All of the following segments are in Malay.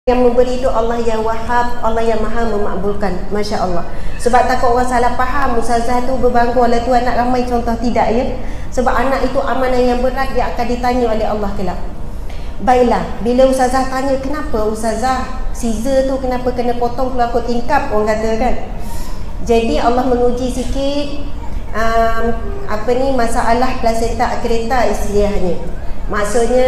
Yang memberi itu Allah yang Wahhab, Allah yang Maha memakbulkan. Masya Allah. Sebab takut orang salah faham, ustazah tu berbangga oleh tu anak ramai, contoh tidak ya. Sebab anak itu amanah yang berat, dia akan ditanya oleh Allah kelak. Baiklah, bila ustazah tanya kenapa ustazah Caesar tu kenapa kena potong keluar kot tingkap, orang kata kan. Jadi Allah menguji sikit masalah plasenta kereta istilahnya. Maksudnya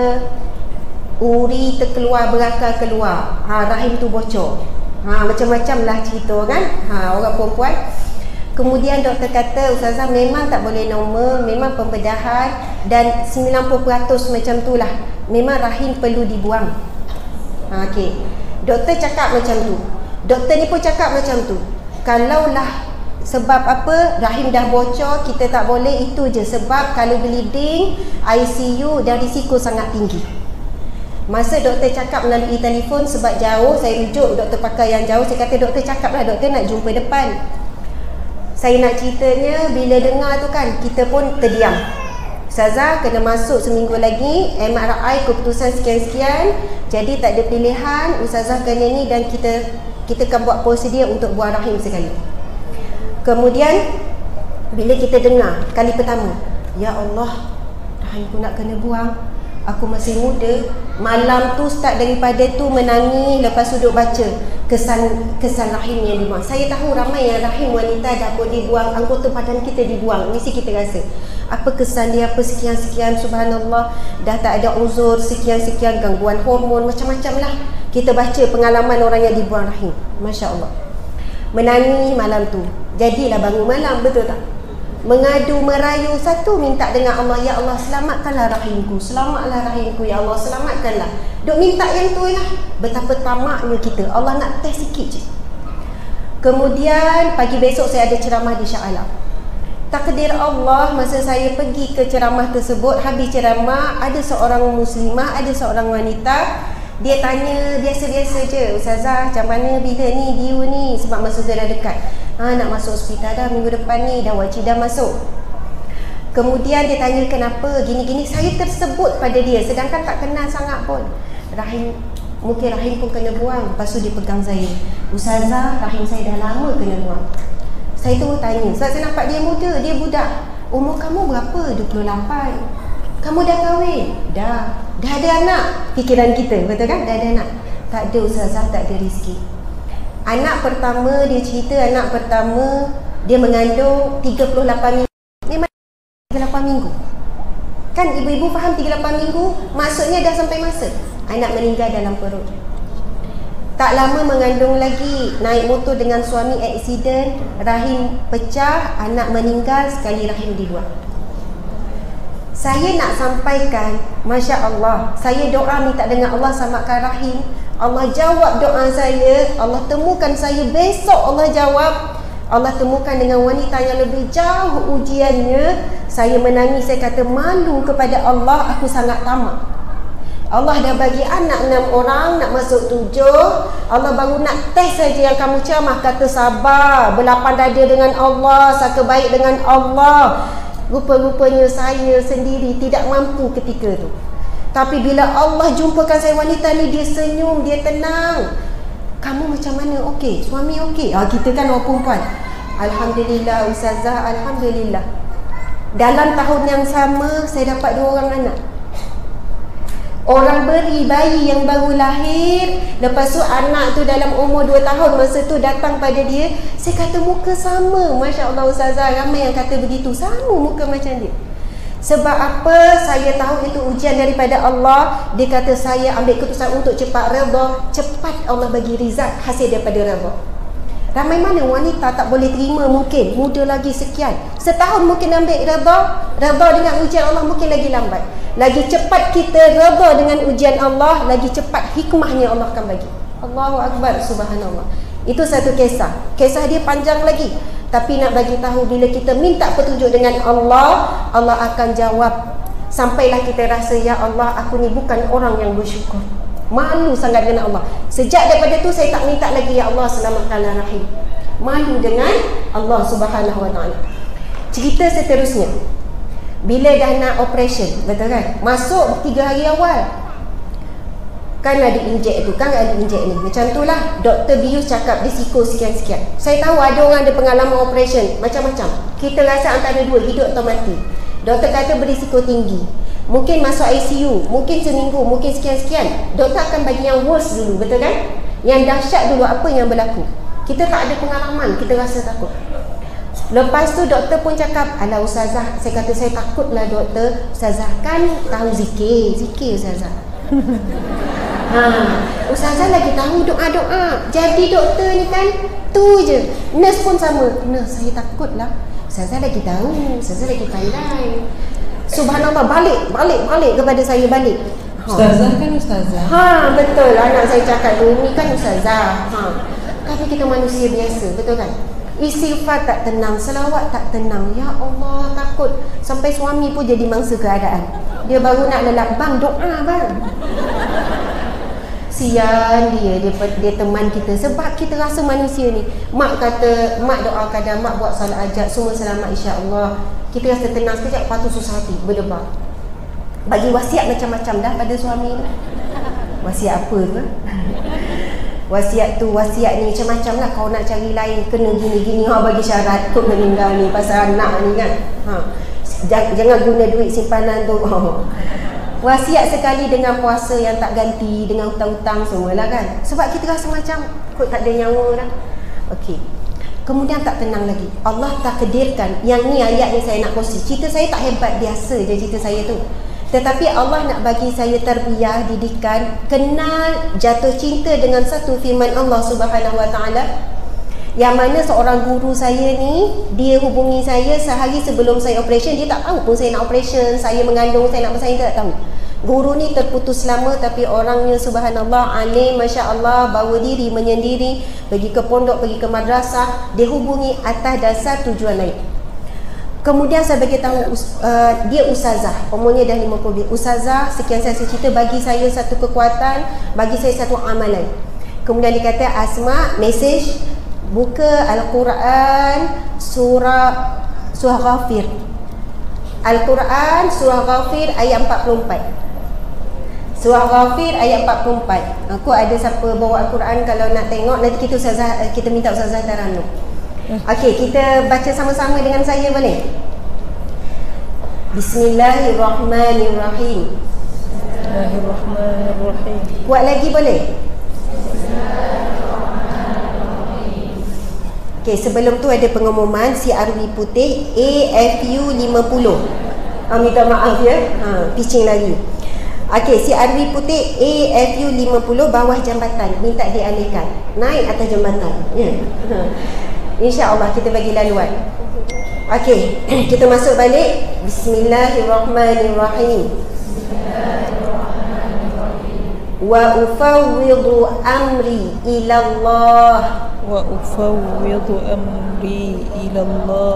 uri terkeluar, berakal keluar, rahim tu bocor, macam-macam lah cerita kan, orang perempuan. Kemudian doktor kata ustazah memang tak boleh normal, memang pembedahan, dan 90% macam tu lah, memang rahim perlu dibuang. Okey, doktor cakap macam tu, doktor ni pun cakap macam tu. Kalaulah sebab apa rahim dah bocor, kita tak boleh, itu je sebab kalau bleeding ICU dan risiko sangat tinggi. Masa doktor cakap melalui telefon, sebab jauh, saya rujuk doktor pakar yang jauh, saya kata doktor cakap lah, doktor nak jumpa depan. Saya nak ceritanya, bila dengar tu kan, kita pun terdiam. Ustazah kena masuk seminggu lagi, MRI keputusan sekian-sekian, jadi tak ada pilihan, ustazah kena ni, dan kita akan buat prosedur untuk buang rahim sekali. Kemudian bila kita dengar kali pertama, ya Allah, rahimku nak kena buang, aku masih muda. Malam tu start daripada tu menangis, lepas duduk baca kesan rahim yang dibuang. Saya tahu ramai yang rahim wanita dah pun dibuang, anggota badan kita dibuang, mesti kita rasa apa kesan dia, apa sekian-sekian, subhanallah, dah tak ada uzur, sekian-sekian, gangguan hormon, macam-macam lah. Kita baca pengalaman orang yang dibuang rahim, Masya Allah. Menangis malam tu, jadilah bangun malam, betul tak? Mengadu, merayu, satu minta dengan Allah, ya Allah selamatkanlah rahimku, selamatlah rahimku, ya Allah selamatkanlah. Duk minta yang tu lah. Betapa tamaknya kita, Allah nak test sikit je. Kemudian pagi besok saya ada ceramah di Shah Alam. Takdir Allah, masa saya pergi ke ceramah tersebut, habis ceramah ada seorang muslimah, ada seorang wanita, dia tanya biasa-biasa je, ustazah macam mana bila ni dia ni, sebab masa saya dah dekat, nak masuk hospital dah minggu depan ni, dah wajib dah masuk. Kemudian dia tanya kenapa gini-gini, saya tersebut pada dia, sedangkan tak kenal sangat pun. Mungkin rahim pun kena buang. Lepas tu dia pegang saya, ustazah rahim saya dah lama kena buang. Saya tu tanya, sebab saya nampak dia muda, dia budak. Umur kamu berapa? 28. Kamu dah kahwin? Dah ada anak. Fikiran kita, betul kan? Dah ada anak. Tak ada ustazah, tak ada rezeki. Anak pertama, dia cerita anak pertama dia mengandung 38 minggu. Memang 38 minggu. Kan ibu-ibu faham 38 minggu maksudnya dah sampai masa anak meninggal dalam perut. Tak lama mengandung lagi, naik motor dengan suami, aksiden, rahim pecah, anak meninggal, sekali rahim dibuang. Saya nak sampaikan, Masya Allah, saya doa minta dengan Allah selamatkan rahim. Allah jawab doa saya, Allah temukan saya besok, Allah jawab. Allah temukan dengan wanita yang lebih jauh ujiannya. Saya menangis, saya kata malu kepada Allah, aku sangat tamak. Allah dah bagi anak 6 orang, nak masuk 7. Allah baru nak test saja yang kamu ceramah, kata sabar, berlapang dada dengan Allah, sangka baik dengan Allah. Rupa-rupanya saya sendiri tidak mampu ketika tu. Tapi bila Allah jumpakan saya wanita ni, dia senyum, dia tenang. Kamu macam mana? Okey, suami okey? Kita kan orang perempuan. Alhamdulillah ustazah, alhamdulillah. Dalam tahun yang sama saya dapat 2 orang anak. Orang beri bayi yang baru lahir, lepas tu anak tu dalam umur 2 tahun, masa tu datang pada dia. Saya kata muka sama. Masya Allah ustazah, ramai yang kata begitu, sama muka macam dia. Sebab apa? Saya tahu itu ujian daripada Allah. Dia kata saya ambil keputusan untuk cepat redha, cepat Allah bagi rizat hasil daripada redha. Ramai mana wanita tak boleh terima, mungkin muda lagi sekian, setahun mungkin ambil redha dengan ujian Allah, mungkin lagi lambat. Lagi cepat kita redha dengan ujian Allah, lagi cepat hikmahnya Allah akan bagi. Allahu Akbar, subhanallah. Itu satu kisah. Kisah dia panjang lagi, tapi nak bagi tahu bila kita minta petunjuk dengan Allah, Allah akan jawab. Sampailah kita rasa, ya Allah, aku ni bukan orang yang bersyukur. Malu sangat dengan Allah. Sejak daripada tu saya tak minta lagi, ya Allah selamatkanlah rahim. Malu dengan Allah Subhanahu Wa Taala. Cerita seterusnya, bila dah nak operation, betul kan? Masuk 3 hari awal, kan ada injek tu, kan ada injek ni. Macam tu lah Dr. Bius cakap risiko sekian-sekian. Saya tahu ada orang ada pengalaman operation macam-macam. Kita rasa antara dua, hidup atau mati. Doktor kata berisiko tinggi, mungkin masuk ICU, mungkin seminggu, mungkin sekian-sekian. Doktor akan bagi yang worst dulu, betul kan? Yang dahsyat dulu apa yang berlaku. Kita tak ada pengalaman, kita rasa takut. Lepas tu doktor pun cakap, alah ustazah, saya kata saya takutlah doktor. Ustazah kan tahu zikir ustazah. Ustazah lagi tahu doa-doa. Jadi doktor ni kan tu je. Nurse pun sama. Nurse, saya takutlah. Ustazah lagi tahu, ustazah lagi pandai. Subhanallah, balik kepada saya balik. Ustazah kan ustazah. Betul. Anak saya cakap ni kan ustazah. Tapi kita manusia biasa, betul kan? Istighfar tak tenang, selawat tak tenang. Ya Allah, takut. Sampai suami pun jadi mangsa keadaan. Dia baru nak lelak, bang doa bang. Sian dia teman kita. Sebab kita rasa manusia ni, mak kata, mak doakan dan mak buat salat hajat, semua selamat insya-Allah. Kita rasa tenang sekejap, lepas tu susah hati, berdebar. Bagi wasiat macam-macam dah pada suami tu. Wasiat apa tu? Wasiat tu, wasiat ni macam-macam lah. Kau nak cari lain, kena gini-gini. Bagi syarat kau meninggal ni, pasal anak ni kan. Jangan guna duit simpanan tu. Wasiat sekali dengan puasa yang tak ganti, dengan hutang-hutang semualah kan. Sebab kita rasa macam kot tak ada nyawa dah. Okey. Kemudian tak tenang lagi. Allah takdirkan. Yang ni ayat ni saya nak kongsi. Cerita saya tak hebat, biasa je cerita saya tu. Tetapi Allah nak bagi saya tarbiyah, didikan, kenal, jatuh cinta dengan satu firman Allah Subhanahu Wa Taala. Yang mana seorang guru saya ni, dia hubungi saya sehari sebelum saya operation. Dia tak tahu pun saya nak operation, saya mengandung, saya nak bersalin, dia tak tahu. Guru ni terputus lama tapi orangnya subhanallah, alim, masya-Allah, bawa diri, menyendiri, pergi ke pondok, pergi ke madrasah. Dia hubungi atas dasar tujuan lain. Kemudian saya bagi tahu dia ustazah, umurnya dah 50 lebih. Ustazah, sekian saya cerita, bagi saya satu kekuatan, bagi saya satu amalan. Kemudian dia kata, Asma, message, buka Al-Quran surah Ghafir. Al-Quran surah Ghafir ayat 44. Surah Ghafir ayat 44. Aku ada siapa bawa Al-Quran, kalau nak tengok nanti kita minta ustazah Taranum. Okey, kita baca sama-sama dengan saya boleh? Bismillahirrahmanirrahim. Bismillahirrahmanirrahim. Buat lagi boleh? Okey, sebelum tu ada pengumuman CRV putih AFU 50. Minta maaf ya. Pitching lagi. Okey, CRV putih AFU 50 bawah jambatan, minta dialihkan. Naik atas jambatan. Ya. InsyaAllah kita bagi laluan. Okey, kita masuk balik. Bismillahirrahmanirrahim. Wa ufawwidu amri ila Allah. Wa ufawwidu amri ila Allah.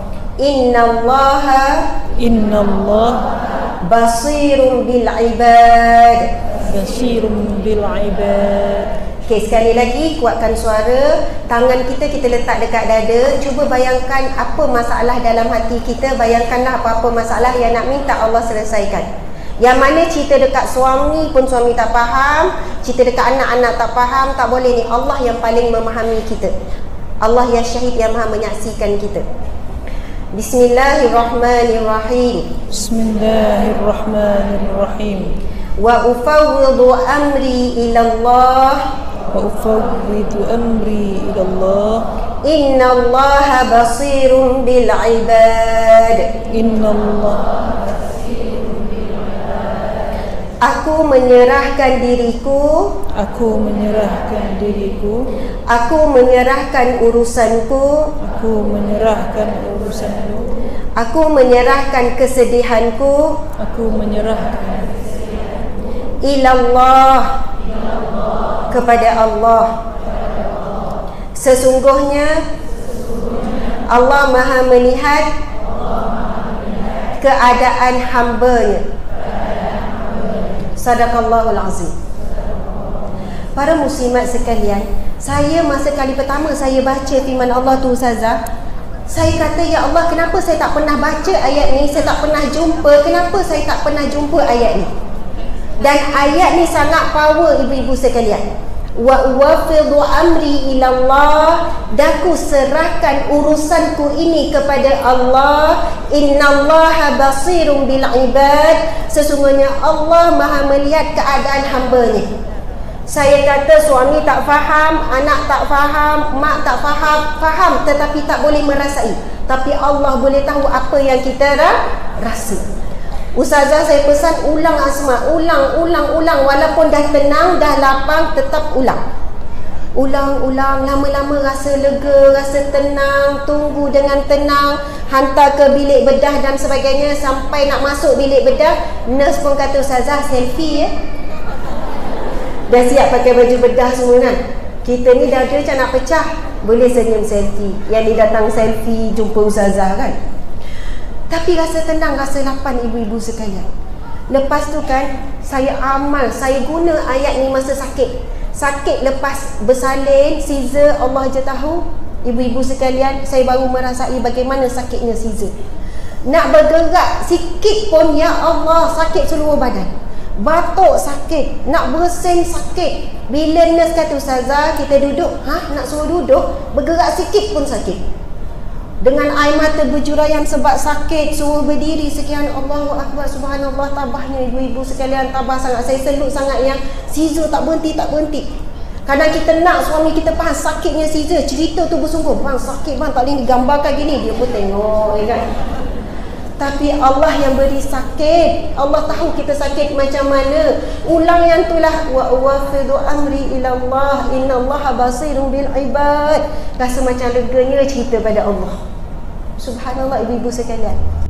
Innallaha basirun bil ibad. Basirun bil ibad. Okey, sekali lagi kuatkan suara. Tangan kita letak dekat dada. Cuba bayangkan apa masalah dalam hati kita. Bayangkanlah apa-apa masalah yang nak minta Allah selesaikan. Yang mana cerita dekat suami pun suami tak faham, cerita dekat anak-anak tak faham, tak boleh ni. Allah yang paling memahami kita. Allah yang syahid, yang maha menyaksikan kita. Bismillahirrahmanirrahim. Bismillahirrahmanirrahim. Wa ufawwidu amri ila Allah. Wa ufawwidu amri ila Allah. Innallaha basirun bil ibad. Innallaha. Aku menyerahkan diriku. Aku menyerahkan diriku. Aku menyerahkan urusanku. Aku menyerahkan urusanku. Aku menyerahkan kesedihanku. Aku menyerahkan ilallah, kepada Allah. Sesungguhnya Allah maha melihat keadaan hamba-Nya. Sadaqallahul azim. Para muslimat sekalian, saya masa kali pertama saya baca firman Allah tu ustazah, saya kata, ya Allah, kenapa saya tak pernah baca ayat ni, saya tak pernah jumpa, kenapa saya tak pernah jumpa ayat ni? Dan ayat ni sangat power ibu-ibu sekalian. Wa wafidu amri ilallah, daku serahkan urusanku ini kepada Allah. Innallaha basirun bil ibad, sesungguhnya Allah Maha melihat keadaan hamba-Nya. Saya kata suami tak faham, anak tak faham, mak tak faham, faham tetapi tak boleh merasai. Tapi Allah boleh tahu apa yang kita rasa. Ustazah saya pesan ulang Asma, ulang walaupun dah tenang, dah lapang, tetap ulang. Ulang, lama-lama rasa lega, rasa tenang, tunggu dengan tenang, hantar ke bilik bedah dan sebagainya. Sampai nak masuk bilik bedah, nurse pun kata, Ustazah selfie ya. Dah siap pakai baju bedah semua kan. Kita ni dah ada macam nak pecah, boleh senyum selfie. Yang ni datang selfie jumpa Ustazah kan. Tapi rasa tenang, rasa lapan ibu-ibu sekalian. Lepas tu kan, saya amal, saya guna ayat ni masa sakit. Sakit lepas bersalin, Caesar, Allah je tahu. Ibu-ibu sekalian, saya baru merasai bagaimana sakitnya Caesar. Nak bergerak sikit pun, ya Allah, sakit seluruh badan. Batuk sakit, nak bersin sakit. Bila nurse kata, Ustazah kita duduk, nak suruh duduk, bergerak sikit pun sakit. Dengan air mata berjurayan sebab sakit, suruh berdiri sekian. Allahu Akbar, subhanallah, tabahnya ibu-ibu sekalian, tabah sangat. Saya selut sangat yang Caesar tak berhenti. Kadang kita nak suami kita faham sakitnya Caesar, cerita tu bersungguh, bang sakit bang, tak boleh digambarkan gini. Dia pun tengok kan. Tapi Allah yang beri sakit, Allah tahu kita sakit macam mana. Ulang yang itulah, wa wafidu amri ilallah, innallaha basirun bil ibad. Rasa macam leganya cerita pada Allah. Subhanallah ibu-ibu sekalian.